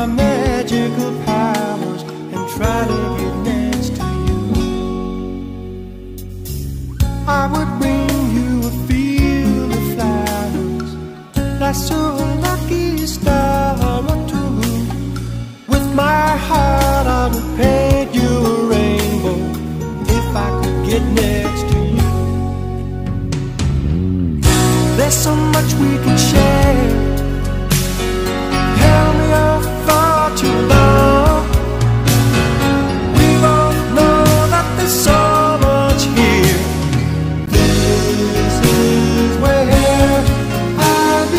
my magical powers and try to get next to you. I would bring you a field of flowers, that's a lucky star or two. With my heart I would paint you a rainbow if I could get next to you. There's so much we can share. Held me up far too long. We both know that there's so much here. This is where I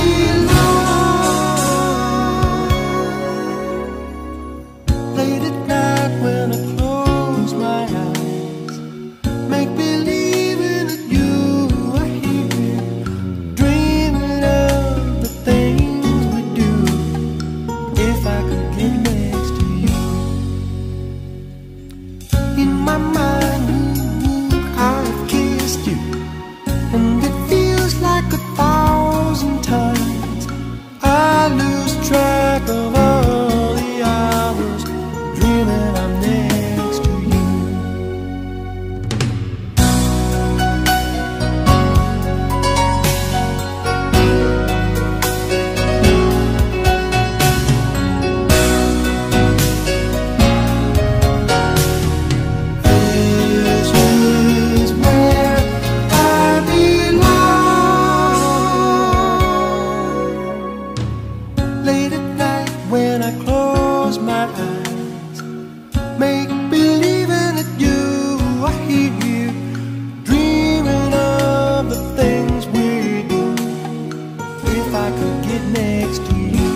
belong. Late at night when I close my eyes, make believing that you are here, dreaming of the things we do. If I could get next to you, in my mind, I've kissed you, and it feels like 1,000 times. I lose track of all the hours, dreaming I'm next to you. This is where I belong. Late at night when I close my eyes, make believing that you are here, dreaming of the things we do. If I could get next to you,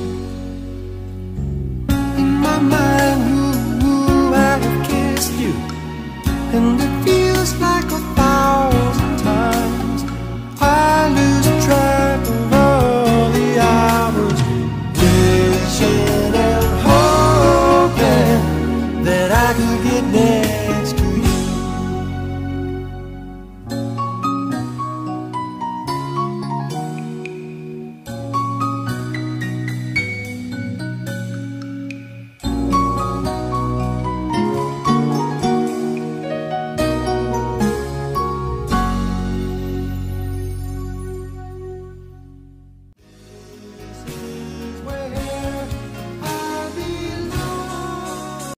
in my mind, I have kissed you, and it feels like 1,000 times. I lose track of all the hours, wishing and hoping that I could get next to you.